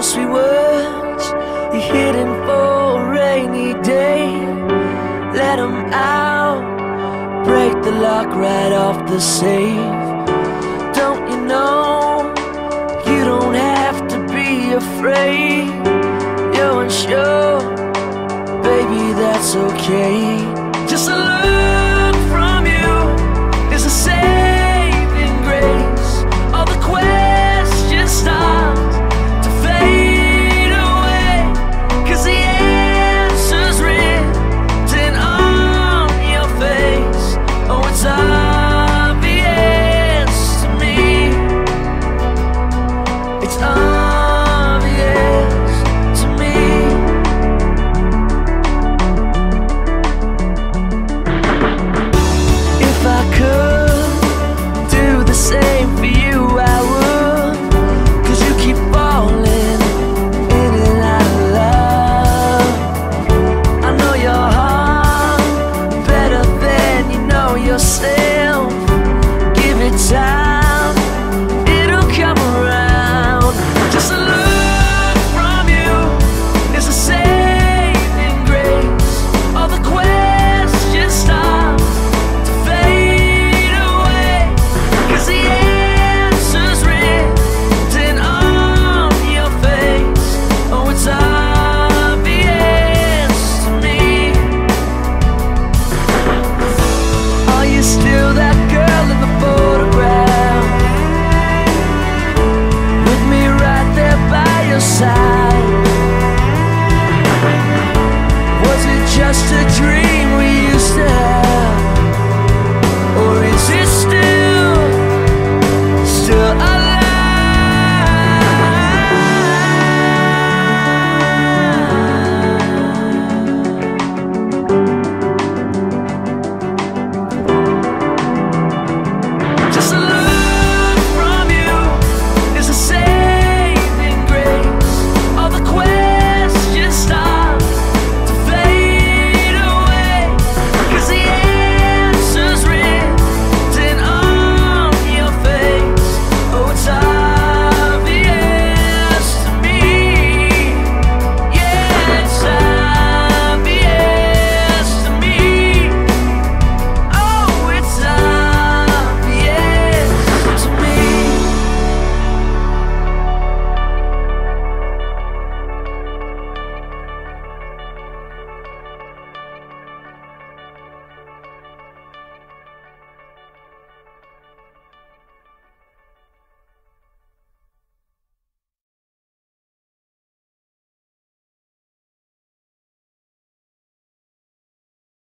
sweet words you're hidden for a rainy day. Let 'em out, break the lock right off the safe. Don't you know, you don't have to be afraid. You're unsure, baby, that's okay. Just a look from you is a saving grace. All the questions start to fade away, 'cause the answer's written on your face. Oh, it's obvious to me. It's obvious to me. If I could do the same for you, I would, 'cause you keep falling in and out of love. I know your heart better than you know yourself. Give it time, it'll come around. Just a look from you is a saving grace. All the questions start to fade away, 'cause the answer's written on your face. Oh, it's obvious to me. Are you still that girl in the photograph? With me right there by your side.